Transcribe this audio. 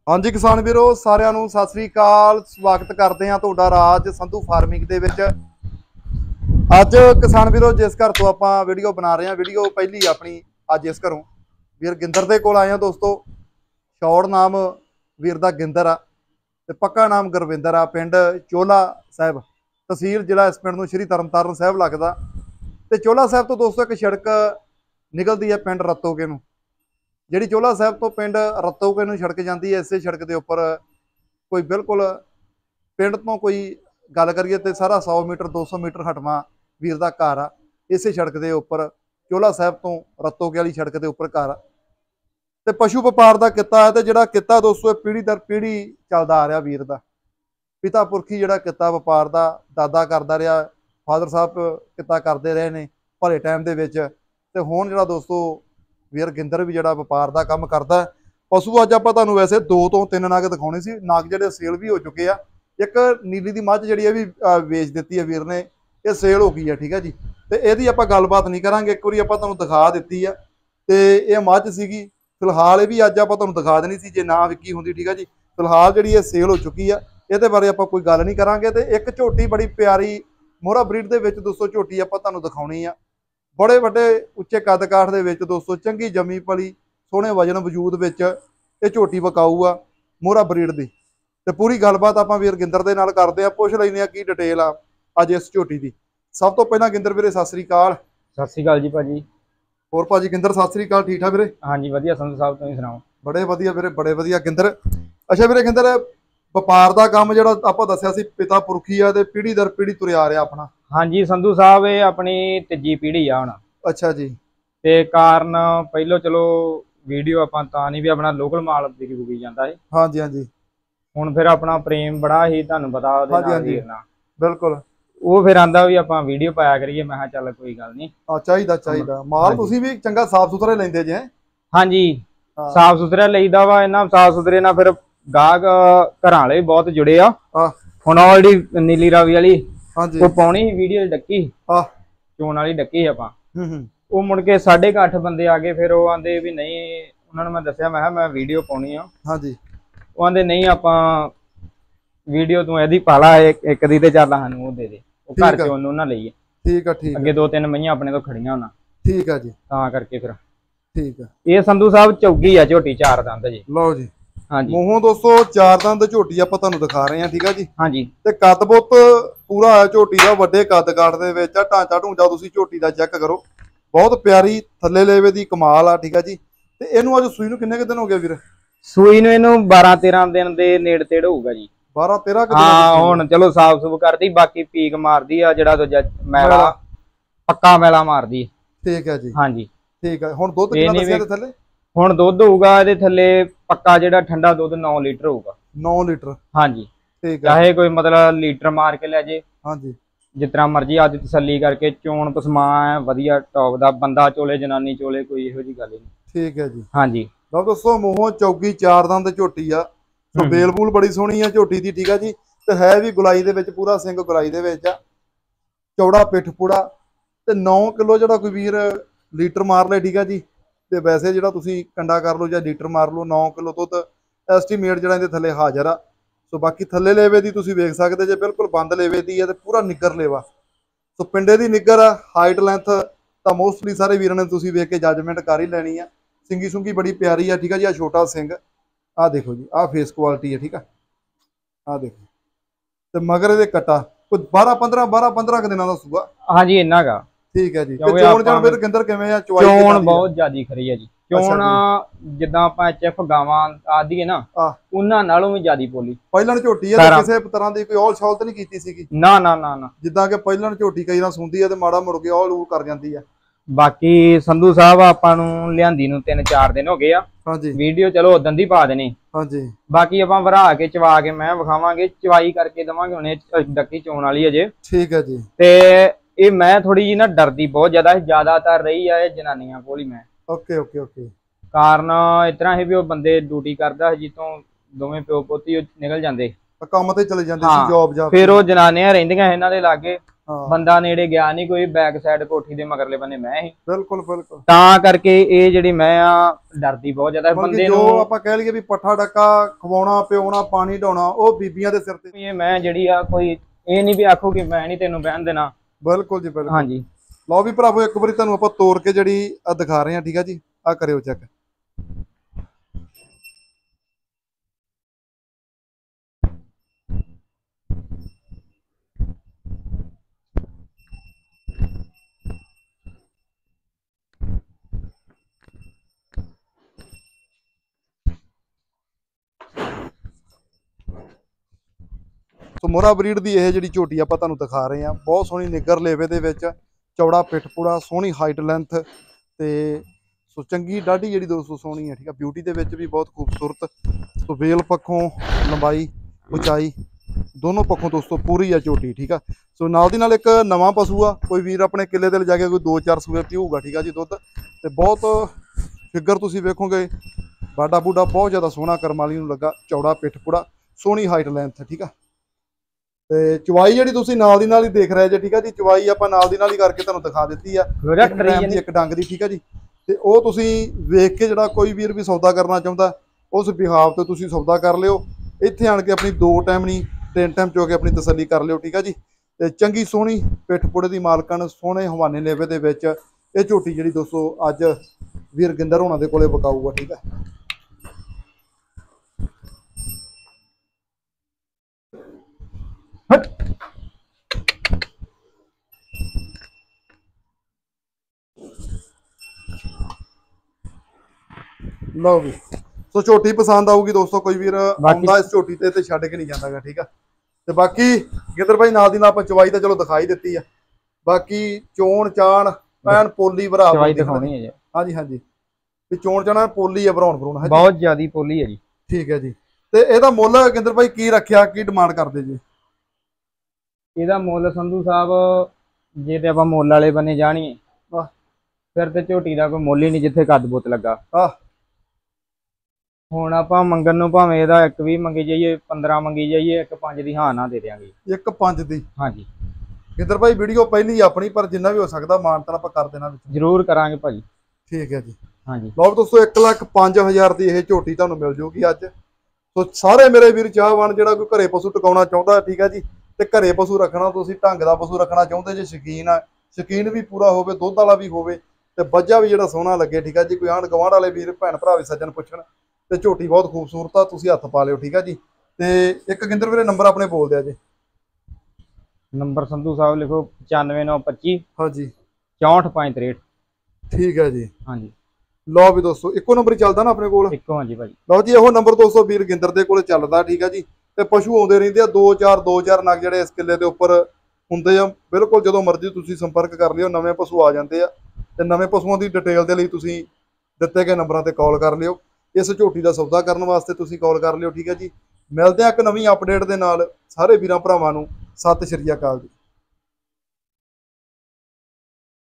हाँ जी किसान वीरो सारिਆਂ ਨੂੰ ਸਤਿ ਸ੍ਰੀ ਅਕਾਲ। ਸਵਾਗਤ ਕਰਦੇ ਹਾਂ ਤੁਹਾਡਾ ਰਾਜ ਸੰਧੂ ਫਾਰਮਿੰਗ ਦੇ ਵਿੱਚ। ਅੱਜ ਕਿਸਾਨ ਵੀਰੋ जिस घर तो ਆਪਾਂ ਵੀਡੀਓ ਬਣਾ ਰਹੇ ਹਾਂ, ਵੀਡੀਓ ਪਹਿਲੀ ਆਪਣੀ ਅੱਜ ਇਸ ਘਰੋਂ ਵੀਰ ਗਿੰਦਰ ਦੇ ਕੋਲ ਆਏ ਹਾਂ ਦੋਸਤੋ। ਸ਼ੌੜ ਨਾਮ ਵੀਰ ਦਾ ਗਿੰਦਰ ਆ ਤੇ ਪੱਕਾ ਨਾਮ ਗੁਰਵਿੰਦਰ ਆ। ਪਿੰਡ ਚੋਲਾ ਸਾਹਿਬ, ਤਹਿਸੀਲ ਜ਼ਿਲ੍ਹਾ ਇਸ ਪਿੰਡ ਨੂੰ ਸ਼੍ਰੀ ਤਰਨਤਾਰਨ ਸਾਹਿਬ ਲੱਗਦਾ। ਤੇ ਚੋਲਾ ਸਾਹਿਬ ਤੋਂ ਦੋਸਤੋ ਇੱਕ ਸੜਕ ਨਿਕਲਦੀ ਹੈ ਪਿੰਡ ਰਤੋਕੇ ਨੂੰ, ਜਿਹੜੀ ਚੋਲਾ ਸਾਹਿਬ तो पिंड रतोके नूं सड़क जाती है। इस सड़क के उपर कोई बिल्कुल पिंड तो कोई गल करिए तो सारा 100 मीटर 200 मीटर हटवा वीर का घर आ। इस सड़क के उपर चोला साहब तो रतोके वाली सड़क के उपर घर आ। तो पशु व्यापार का किता है, तो जिहड़ा किता दोस्तों पीढ़ी दर पीढ़ी चलता आ रहा। वीर का पिता पुरखी जिहड़ा किता व्यापार का दादा करता रहा, फादर साहब किता करते रहे ने भले टाइम के विच। ते हुण जिहड़ा दोस्तों ਵੀਰ ਗਿੰਦਰ ਵੀ ਜਿਹੜਾ ਵਪਾਰ ਦਾ ਕੰਮ ਕਰਦਾ। ਪਸ਼ੂ ਅੱਜ ਆਪਾਂ ਤੁਹਾਨੂੰ ਵੈਸੇ 2 ਤੋਂ 3 ਨਗ ਦਿਖਾਉਣੇ ਸੀ। ਨਗ ਜਿਹੜੇ ਸੇਲ ਵੀ ਹੋ ਚੁੱਕੇ ਆ। ਇੱਕ ਨੀਲੀ ਦੀ ਮੱਝ ਜਿਹੜੀ ਇਹ ਵੀ ਵੇਚ ਦਿੱਤੀ ਹੈ ਵੀਰ ਨੇ, ਇਹ ਸੇਲ ਹੋ ਗਈ ਹੈ। ਠੀਕ ਹੈ ਜੀ। ਤੇ ਇਹਦੀ ਆਪਾਂ ਗੱਲਬਾਤ ਨਹੀਂ ਕਰਾਂਗੇ, ਇੱਕ ਵਾਰੀ ਆਪਾਂ ਤੁਹਾਨੂੰ ਦਿਖਾ ਦਿੱਤੀ ਆ। ਤੇ ਇਹ ਮੱਝ ਸੀਗੀ ਫਿਲਹਾਲ, ਇਹ ਵੀ ਅੱਜ ਆਪਾਂ ਤੁਹਾਨੂੰ ਦਿਖਾ ਦੇਣੀ ਸੀ ਜੇ ਨਾ ਵਿਕੀ ਹੁੰਦੀ। ਠੀਕ ਹੈ ਜੀ। ਫਿਲਹਾਲ ਜਿਹੜੀ ਇਹ ਸੇਲ ਹੋ ਚੁੱਕੀ ਆ, ਇਹਦੇ ਬਾਰੇ ਆਪਾਂ ਕੋਈ ਗੱਲ ਨਹੀਂ ਕਰਾਂਗੇ। ਤੇ ਇੱਕ ਝੋਟੀ ਬੜੀ ਪਿਆਰੀ ਮੋਹਰਾ ਬਰੀਡ ਦੇ ਵਿੱਚ ਦੋਸਤੋ ਝੋਟੀ ਆਪਾਂ ਤੁਹਾਨੂੰ ਦਿਖਾਉਣੀ ਆ। बड़े वड्डे उच्चे कद काठ दे विच दोस्तों चंगी जमी पली सोहने वजन वजूद विच ये झोटी विकाऊ आ मोहरा ब्रीड दी। ते पूरी गलबात आपां वीर गिंदर दे नाल करदे आ, पुछ लैंदे आ की डिटेल आ अज इस झोटी दी। सब तो पहला गिंदर वीरे सत श्री अकाल। सत श्री अकाल जी भाजी। होर भाजी गिंदर सत श्री अकाल, ठीक ठाक वीरे? हाँ जी वधिया संधू साहब, तुसीं सुणाओ? बड़े वधिया वीरे, बड़े वधिया गिंदर। अच्छा वीरे गिंदर, ਵਪਾਰ ਦਾ ਕੰਮ ਜਿਹੜਾ ਆਪਾਂ ਦੱਸਿਆ ਸੀ ਪਿਤਾ ਪੁਰਖੀ ਆ ਤੇ ਪੀढ़ी ਦਰ ਪੀढ़ी ਤੁਰਿਆ ਆ ਰਿਹਾ ਆਪਣਾ। हाँ जी संधू साहब, ये अपनी तीजी पीढ़ी आ हुण। अच्छा जी। ते कारण पहलो चलो वीडियो आपां तां नहीं भी अपना लोकल माल विकी जांदा है। हाँ जी हाँ जी। हुण फिर अपना प्रेम बड़ा ही तुहानूं पता ओहदे नाल वीर नाल बिल्कुल। ਉਹ फिर आंदा भी आपां वीडियो पाया करिए। मैं कहा चल कोई गल नहीं, ਚਾਹੀਦਾ ਚਾਹੀਦਾ ਮਾਲ ਤੁਸੀਂ ਵੀ ਚੰਗਾ ਸਾਫ ਸੁਥਰਾ ਲੈਂਦੇ ਜੇ। हाँ जी साफ सुथरा लईदा वा। इन्हां साफ सुथरे नाल फिर गाहक घरां वाले भी बहुत जुड़े आ। हुण आ जिहड़ी नीली रावी वाली ਉਹ ਪਾਉਣੀ ਸੀ ਵੀਡੀਓ ਡੱਕੀ ਚੋਣ ਵਾਲੀ ਡੱਕੀ ਆਪਾਂ। ਉਹ ਮੁੜ ਕੇ 8:30 ਬੰਦੇ ਆ ਗਏ। ਫਿਰ ਉਹ ਆਂਦੇ ਵੀ ਨਹੀਂ, ਉਹਨਾਂ ਨੂੰ ਮੈਂ ਦੱਸਿਆ ਮੈਂ ਕਿਹਾ ਮੈਂ ਵੀਡੀਓ ਪਾਉਣੀ ਆ। ਹਾਂਜੀ। ਉਹ ਆਂਦੇ ਨਹੀਂ ਆਪਾਂ ਵੀਡੀਓ ਤੂੰ ਇਹਦੀ ਪਾ ਲਾ ਇੱਕ ਦੀ ਤੇ ਚੱਲ ਸਾਨੂੰ ਉਹ ਦੇ ਦੇ। ਉਹ ਘਰ ਚ ਉਹਨੂੰ ਨਾ ਲਈਏ। ਠੀਕ ਆ ਠੀਕ। ਅੱਗੇ 2-3 ਮਈਆਂ ਆਪਣੇ ਤੋਂ ਖੜੀਆਂ ਹੋਣਾ। ਠੀਕ ਆ ਜੀ। ਤਾਂ ਕਰਕੇ ਫਿਰ ਠੀਕ ਆ। ਇਹ ਸੰਧੂ ਸਾਹਿਬ ਚੌਗੀ ਆ ਝੋਟੀ 4 ਦੰਦ ਜੀ। ਲਓ ਜੀ। हाँ जी। मूहों दोस्तों 4 दंद झोटी आपां तुहानूं दिखा रहे हैं। ठीक है जी। हाँ जी। ते कद बुत पूरा है झोटी दा, वड्डे कद काठ दे विच ढांचा ढूंचा तुसीं झोटी दा चेक करो, बहुत प्यारी थल्ले लेवे दी कमाल आ। ठीक है जी। ते इहनूं अज सूई नूं किन्ने क दिन हो गए वीर? सूई नूं इहनूं 12-13 दिन दे नेड़े तेड़ होऊगा जी। 12-13 दिन। हां हुण चलो साफ सूफ करदी, बाकी पीक मारदी आ जिहड़ा दूजा मैला पक्का मैला मारदी। ठीक है जी। हाँ जी। ठीक है। हुण दुध किन्ना दस्सिया ते थल्ले? ਹੁਣ ਦੁੱਧ ਹੋਊਗਾ ਇਹਦੇ ਥੱਲੇ ਪੱਕਾ ਜਿਹੜਾ ਠੰਡਾ ਦੁੱਧ 9 ਲੀਟਰ ਹੋਊਗਾ। 9 ਲੀਟਰ। ਹਾਂਜੀ। ਠੀਕ ਹੈ। ਚਾਹੇ ਕੋਈ ਮਤਲਬ ਲੀਟਰ ਮਾਰ ਕੇ ਲੈ ਜੇ। ਹਾਂਜੀ। ਜਿਤਨਾ ਮਰਜ਼ੀ ਆਦੀ ਤਸੱਲੀ ਕਰਕੇ। ਚੋਣ ਪਸਮਾ ਹੈ ਵਧੀਆ ਟੌਪ ਦਾ, ਬੰਦਾ ਚੋਲੇ ਜਨਾਨੀ ਚੋਲੇ, ਕੋਈ ਇਹੋ ਜੀ ਗੱਲ ਨਹੀਂ। ਠੀਕ ਹੈ ਜੀ। ਹਾਂਜੀ। ਲਓ ਦੋਸਤੋ ਮੂੰਹੋਂ ਚੌਗੀ 4 ਦੰਦ ਝੋਟੀ ਆ। ਸੋ ਬੇਲ ਬੂਲ ਬੜੀ ਸੋਹਣੀ ਆ ਝੋਟੀ ਦੀ। ਠੀਕ ਆ ਜੀ। ਤੇ ਹੈ ਵੀ ਗੁਲਾਈ ਦੇ ਵਿੱਚ, ਪੂਰਾ ਸਿੰਘ ਗੁਲਾਈ ਦੇ ਵਿੱਚ ਆ, ਚੌੜਾ ਪਿੱਠ ਪੂੜਾ। ਤੇ 9 ਕਿਲੋ ਜਿਹੜਾ ਕੋਈ ਵੀਰ ਲੀਟਰ ਮਾਰ ਲੈ। ਠੀਕ ਆ ਜੀ। ਤੇ ਵੈਸੇ ਜਿਹੜਾ ਤੁਸੀਂ ਕੰਡਾ ਕਰ ਲਓ ਜਾਂ ਲੀਟਰ ਮਾਰ ਲਓ, 9 ਕਿਲੋ ਦੁੱਧ ਐਸਟੀਮੇਟ ਜਿਹੜਾ ਇਹਦੇ ਥੱਲੇ ਹਾਜ਼ਰ ਆ। ਸੋ ਬਾਕੀ ਥੱਲੇ ਲੇਵੇ ਦੀ ਤੁਸੀਂ ਵੇਖ ਸਕਦੇ ਜੇ, ਬਿਲਕੁਲ ਬੰਦ ਲੇਵੇ ਦੀ ਹੈ ਤੇ ਪੂਰਾ ਨਿੱਗਰ ਲੇਵਾ। ਸੋ ਪਿੰਡੇ ਦੀ ਨਿੱਗਰ ਆ। ਹਾਈਟ ਲੈਂਥ ਤਾਂ ਮੋਸਟਲੀ ਸਾਰੇ ਵੀਰਾਂ ਨੇ ਤੁਸੀਂ ਵੇਖ ਕੇ ਜੱਜਮੈਂਟ ਕਰ ਹੀ ਲੈਣੀ ਆ। ਸਿੰਗੀ ਸੁੰਗੀ ਬੜੀ ਪਿਆਰੀ ਆ। ਠੀਕ ਆ ਜੀ। ਆ ਛੋਟਾ ਸਿੰਘ ਆ ਦੇਖੋ ਜੀ, ਆ ਫੇਸ ਕੁਆਲਿਟੀ ਹੈ। ਠੀਕ ਆ। ਆ ਦੇਖੋ ਤੇ ਮਗਰ ਇਹਦੇ ਕਟਾ ਕੁਝ 12-15 ਦਿਨਾਂ ਦਾ ਸੂਆ। ਹਾਂਜੀ ਇੰਨਾ ਗਾ। ਠੀਕ ਹੈ ਜੀ। ਤੇ ਚੋਣ ਜਾਨ ਫਿਰ ਗਿੰਦਰ ਕਿਵੇਂ ਆ? ਚੋਣ ਬਹੁਤ ਜ਼ਿਆਦੀ ਖਰੀ ਹੈ ਜੀ। ਚੋਣ ਜਿੱਦਾਂ ਆਪਾਂ ਐਚਐਫ ਗਾਵਾਂ ਆਦੀ ਹੈ ਨਾ, ਉਹਨਾਂ ਨਾਲੋਂ ਵੀ ਜ਼ਿਆਦੀ ਬੋਲੀ। ਪਹਿਲਣ ਝੋਟੀ ਹੈ, ਕਿਸੇ ਤਰ੍ਹਾਂ ਦੀ ਕੋਈ ਔਲ ਸ਼ੌਲ ਤਾਂ ਨਹੀਂ ਕੀਤੀ ਸੀਗੀ? ਨਾ ਨਾ ਨਾ ਨਾ। ਜਿੱਦਾਂ ਕਿ ਪਹਿਲਣ ਝੋਟੀ ਕਈ ਨਾ ਸੁੰਦੀ ਹੈ ਤੇ ਮਾੜਾ ਮੁੜ ਕੇ ਔਲ ਕਰ ਜਾਂਦੀ ਆ। ਬਾਕੀ ਸੰਧੂ ਸਾਹਿਬ ਆਪਾਂ ਨੂੰ ਲਿਆਂਦੀ ਨੂੰ 3-4 ਦਿਨ ਹੋ ਗਏ ਆ। ਹਾਂਜੀ। ਵੀਡੀਓ ਚਲੋ ਉਦੋਂ ਦੀ ਪਾ ਦੇਣੀ। ਹਾਂਜੀ। ਬਾਕੀ ਆਪਾਂ ਵਰਾ ਕੇ ਚਵਾ ਕੇ ਮੈਂ ਵਿਖਾਵਾਂਗੇ, ਚਵਾਈ ਕਰਕੇ ਦਵਾਂਗੇ। ਹੁਣੇ ਡੱਕੀ ਚੋਣ ਵਾਲੀ ਅਜੇ। ਠੀਕ ਹੈ ਜੀ। ਤੇ ਇਹ ਮੈਂ ਥੋੜੀ ਜੀ ਨਾ ਡਰਦੀ ਬਹੁਤ ਜ਼ਿਆਦਾਤਰ ਰਹੀ ਆ ਇਹ ਜਨਾਨੀਆਂ ਕੋਲ ਹੀ ਮੈਂ। Okay okay okay. ਕਾਰਨ ਇਤਨਾ ਹੀ ਵੀ ਉਹ ਬੰਦੇ ਡਿਊਟੀ ਕਰਦਾ ਜਿੱਤੋਂ ਦੋਵੇਂ ਪਿਓ ਪੋਤੀ ਨਿਕਲ ਜਾਂਦੇ ਕੰਮ ਤੇ ਚਲੇ ਜਾਂਦੇ ਸੀ ਜੌਬ ਜਾਂ ਫਿਰ ਉਹ ਜਨਾਨੀਆਂ ਰਹਿੰਦੀਆਂ ਇਹਨਾਂ ਦੇ ਲਾਗੇ। ਬੰਦਾ ਨੇੜੇ ਗਿਆ ਨਹੀਂ ਕੋਈ, ਬੈਕ ਸਾਈਡ ਕੋਠੀ ਦੇ ਮਗਰਲੇ ਬੰਨੇ ਮੈਂ ਹੀ। ਬਿਲਕੁਲ ਬਿਲਕੁਲ। ਤਾਂ ਕਰਕੇ ਇਹ ਜਿਹੜੀ ਮੈਂ ਆ ਡਰਦੀ ਬਹੁਤ ਜ਼ਿਆਦਾ ਬੰਦੇ ਨੂੰ। ਜੋ ਆਪਾਂ ਕਹਿ ਲਈਏ ਵੀ ਪੱਠਾ ਡੱਕਾ ਖਵਾਉਣਾ ਪਿਉਣਾ ਪਾਣੀ ਢਾਉਣਾ ਉਹ ਬੀਬੀਆਂ ਦੇ ਸਿਰ ਤੇ। ਇਹ ਮੈਂ ਜਿਹੜੀ ਆ ਕੋਈ ਇਹ ਨਹੀਂ ਵੀ ਆਖੋ ਕਿ ਮੈਂ ਨਹੀਂ ਤੈਨੂੰ ਬਹਿਣ ਦੇਣਾ। ਬਿਲਕੁਲ ਜੀ ਬਿਲਕੁਲ। ਹਾਂਜੀ ਲਓ ਵੀ ਭਰਾਵੋ ਇੱਕ ਵਾਰੀ ਤੁਹਾਨੂੰ ਆਪਾਂ ਤੋੜ ਕੇ ਜਿਹੜੀ ਆ ਦਿਖਾ ਰਹੇ ਹਾਂ, ਠੀਕ ਆ ਜੀ, ਆ ਕਰਿਓ ਚੈੱਕ। ਸੋ ਮੋਹਰਾ ਬਰੀਡ ਦੀ ਇਹ ਜਿਹੜੀ ਝੋਟੀ ਆਪਾਂ ਤੁਹਾਨੂੰ ਦਿਖਾ ਰਹੇ ਹਾਂ, ਬਹੁਤ ਸੋਹਣੀ ਨਿੱਗਰ ਲੇਵੇ ਦੇ ਵਿੱਚ, ਚੌੜਾ ਪਿੱਠ ਪੂੜਾ, ਸੋਹਣੀ ਹਾਈਟ ਲੈਂਥ ਤੇ ਸੋ ਚੰਗੀ ਡਾਢੀ ਜਿਹੜੀ ਦੋਸਤੋ ਸੋਹਣੀ ਹੈ, ਠੀਕ ਆ। ਬਿਊਟੀ ਦੇ ਵਿੱਚ ਵੀ ਬਹੁਤ ਖੂਬਸੂਰਤ। ਸੋ ਵੇਲ ਪੱਖੋਂ ਲੰਬਾਈ ਉਚਾਈ ਦੋਨੋਂ ਪੱਖੋਂ ਦੋਸਤੋ ਪੂਰੀ ਆ ਝੋਟੀ, ਠੀਕ ਆ। ਸੋ ਨਾਲ ਦੀ ਨਾਲ ਇੱਕ ਨਵਾਂ ਪਸ਼ੂ ਆ, ਕੋਈ ਵੀਰ ਆਪਣੇ ਕਿੱਲੇ ਤੇ ਲਿਜਾ ਕੇ ਕੋਈ 2-4 ਸੂਏ ਪੀਊਗਾ, ਠੀਕ ਆ ਜੀ, ਦੁੱਧ ਤੇ ਬਹੁਤ ਫਿਗਰ ਤੁਸੀਂ ਵੇਖੋਗੇ, ਬਾਡਾ ਬੂਡਾ ਬਹੁਤ ਜ਼ਿਆਦਾ ਸੋਹਣਾ ਕਰਮ ਵਾਲੀ ਨੂੰ ਲੱਗਾ, ਚੌੜਾ ਪਿੱਠ ਪੂੜਾ, ਸੋਹਣੀ ਹਾਈਟ ਲੈਂਥ, ਠੀਕ ਆ। ਤੇ ਚਵਾਈ ਜਿਹੜੀ ਤੁਸੀਂ ਨਾਲ ਦੀ ਨਾਲ ਹੀ ਦੇਖ ਰਹੇ ਜੇ, ਠੀਕ ਆ ਜੀ, ਚਵਾਈ ਆਪਾਂ ਨਾਲ ਦੀ ਨਾਲ ਹੀ ਕਰਕੇ ਤੁਹਾਨੂੰ ਦਿਖਾ ਦਿੱਤੀ ਆ, ਇੱਕ ਡੰਗ ਦੀ, ਠੀਕ ਆ ਜੀ। ਤੇ ਉਹ ਤੁਸੀਂ ਵੇਖ ਕੇ ਜਿਹੜਾ ਕੋਈ ਵੀਰ ਵੀ ਸੌਦਾ ਕਰਨਾ ਚਾਹੁੰਦਾ ਉਸ ਬਿਹਾਵ ਤੇ ਤੁਸੀਂ ਸੌਦਾ ਕਰ ਲਿਓ। ਇੱਥੇ ਆਣ ਕੇ ਆਪਣੀ 2 ਟਾਈਮ ਨਹੀਂ 3 ਟਾਈਮ ਚੋ ਕੇ ਆਪਣੀ ਤਸੱਲੀ ਕਰ ਲਿਓ, ਠੀਕ ਆ ਜੀ। ਤੇ ਚੰਗੀ ਸੋਹਣੀ ਪਿੱਠ ਪੁੜੇ ਦੀ ਮਾਲਕਣ, ਸੋਹਣੇ ਹਵਾਨੇ ਲੇਵੇ ਦੇ ਵਿੱਚ ਇਹ ਝੋਟੀ ਜਿਹੜੀ ਦੋਸਤੋ ਅੱਜ ਵੀਰ ਗਿੰਦਰ ਹੋਣਾ ਦੇ ਕੋਲੇ ਵਿਕਾਊਗਾ, ਠੀਕ ਆ। ਲਓ ਵੀ ਸੋ ਝੋਟੀ ਪਸੰਦ ਆਊਗੀ ਦੋਸਤੋ, ਕੋਈ ਵੀਰ ਆਉਂਦਾ ਇਸ ਝੋਟੀ ਤੇ ਛੱਡ ਕੇ ਨਹੀਂ ਜਾਂਦਾਗਾ, ਠੀਕ ਆ। ਤੇ ਬਾਕੀ ਗਿੱਦਰ ਭਾਈ ਨਾਲ ਦੀ ਨਾਲ ਆਪਾਂ ਚਵਾਈ ਤਾਂ ਚਲੋ ਦਿਖਾਈ ਦਿੱਤੀ ਆ, ਬਾਕੀ ਚੋਣ ਚਾਣ ਐਨ ਪੋਲੀ ਭਰਾ ਚਵਾਈ ਦਿਖਾਉਣੀ ਹੈ ਜੀ। ਹਾਂਜੀ ਹਾਂਜੀ, ਵੀ ਚੋਣ ਚਾਣਾ ਪੋਲੀ ਆ, ਭਰਾਉਣ ਭਰਾਉਣ ਹੈ, ਬਹੁਤ ਜ਼ਿਆਦੀ ਪੋਲੀ ਹੈ ਜੀ, ਠੀਕ ਹੈ ਜੀ। ਤੇ ਇਹਦਾ ਮੁੱਲ ਗਿੱਦਰ ਭਾਈ ਕੀ ਰੱਖਿਆ, ਕੀ ਡਿਮਾਂਡ ਕਰਦੇ ਜੀ? ਇਹਦਾ ਮੁੱਲ ਸੰਧੂ ਸਾਹਿਬ ਜੇ ਤੇ ਆਪਾਂ ਮੁੱਲ ਵਾਲੇ ਬੰਨੇ ਜਾਣੀਏ ਫਿਰ ਤੇ ਝੋਟੀ ਦਾ ਕੋਈ ਮੁੱਲ ਹੀ ਨਹੀਂ ਜਿੱਥੇ ਕੱਦ ਬੁੱਤ ਲੱਗਾ। ਹੁਣ ਆਪਾਂ ਮੰਗਣ ਨੂੰ ਭਾਵੇਂ ਇਹਦਾ 1-20 ਮੰਗੀ ਜਾਈਏ, 15 ਮੰਗੀ ਜਾਈਏ, 1-5 ਦੀ ਹਾਂ ਨਾ ਦੇ ਦਿਆਂਗੇ। 1-5 ਦੀ? ਹਾਂਜੀ ਗਿੱਦਰ ਭਾਈ ਵੀਡੀਓ ਪਹਿਲੀ ਆਪਣੀ, ਪਰ ਜਿੰਨਾ ਵੀ ਹੋ ਸਕਦਾ ਮਾਨਤਾਨ ਆਪਾਂ ਕਰ ਦੇਣਾ ਵਿੱਚ, ਜ਼ਰੂਰ ਕਰਾਂਗੇ ਭਾਜੀ। ਠੀਕ ਹੈ ਜੀ। ਹਾਂਜੀ ਲਓ ਦੋਸਤੋ 1,05,000 ਦੀ ਇਹ ਝੋਟੀ ਤੁਹਾਨੂੰ ਮਿਲ ਜੂਗੀ ਅੱਜ। ਸੋ ਸਾਰੇ ਮੇਰੇ ਵੀਰ ਚਾਹਵਾਨ ਜਿਹੜਾ ਕੋਈ ਘਰੇ ਪਸ਼ੂ ਟਿਕਾਉਣਾ ਚਾਹੁੰਦਾ, ਠੀਕ ਹੈ ਜੀ, ਤੇ ਘਰੇ ਪਸ਼ੂ ਰੱਖਣਾ, ਤੁਸੀਂ ਢੰਗ ਦਾ ਪਸ਼ੂ ਰੱਖਣਾ ਚਾਹੁੰਦੇ ਜੇ, ਸ਼ੌਕੀਨ ਆ, ਸ਼ੌਕੀਨ ਵੀ ਪੂਰਾ ਹੋਵੇ, ਦੁੱਧ ਵਾਲਾ ਵੀ ਹੋਵੇ ਤੇ ਬੱਜਾ ਵੀ ਜਿਹੜਾ ਸੋਹਣਾ ਲੱਗੇ, ਠੀਕ ਹੈ ਜੀ। ਕੋਈ ਆਂਢ ਗੁਆਂਢ ਵਾਲੇ ਵੀਰ ਭੈਣ ਭਰਾ ਵੀ ਸੱਜਣ ਪੁੱਛਣ ਤੇ ਝੋਟੀ ਬਹੁਤ ਖੂਬਸੂਰਤ ਆ, ਤੁਸੀਂ ਹੱਥ ਪਾ ਲਿਓ, ਠੀਕ ਹੈ ਜੀ। ਤੇ ਇੱਕ ਗਿੰਦਰ ਵੀਰੇ ਨੰਬਰ ਆਪਣੇ ਬੋਲ ਦਿਆ ਜੀ। ਨੰਬਰ ਸੰਧੂ ਸਾਹਿਬ ਲਿਖੋ 95925 ਹਾਂਜੀ 64563। ਠੀਕ ਹੈ ਜੀ। ਹਾਂਜੀ ਲਓ ਵੀ ਦੋਸਤੋ ਇੱਕੋ ਨੰਬਰ ਹੀ ਚੱਲਦਾ ਨਾ ਆਪਣੇ ਕੋਲ? ਇੱਕੋ ਹਾਂਜੀ ਭਾਜੀ। ਲਓ ਜੀ ਇਹੋ ਨੰਬਰ ਦੋਸਤੋ ਵੀਰ ਗਿੰਦਰ ਦੇ ਕੋਲ ਚੱਲਦਾ, ਠੀਕ ਹੈ ਜੀ। ਤੇ ਪਸ਼ੂ ਆਉਂਦੇ ਰਹਿੰਦੇ ਆ, 2-4 ਨਗ ਜਿਹੜੇ ਇਸ ਕਿੱਲੇ ਦੇ ਉੱਪਰ ਹੁੰਦੇ ਆ। ਬਿਲਕੁਲ ਜਦੋਂ ਮਰਜ਼ੀ ਤੁਸੀਂ ਸੰਪਰਕ ਕਰ ਲਿਓ, ਨਵੇਂ ਪਸ਼ੂ ਆ ਜਾਂਦੇ ਆ। ਤੇ ਨਵੇਂ ਪਸ਼ੂਆਂ ਦੀ ਡਿਟੇਲ ਦੇ ਲਈ ਤੁਸੀਂ ਦਿੱਤੇ ਗਏ ਨੰਬਰਾਂ ਤੇ ਕਾਲ ਕਰ ਲਿਓ। ਇਸ ਝੋਟੀ ਦਾ ਸੌਦਾ ਕਰਨ ਵਾਸਤੇ ਤੁਸੀਂ ਕਾਲ ਕਰ ਲਿਓ, ਠੀਕ ਹੈ ਜੀ। ਮਿਲਦੇ ਆ ਇੱਕ ਨਵੀਂ ਅਪਡੇਟ ਦੇ ਨਾਲ। ਸਾਰੇ ਵੀਰਾਂ ਭਰਾਵਾਂ ਨੂੰ ਸਤਿ ਸ਼੍ਰੀ ਅਕਾਲ ਜੀ।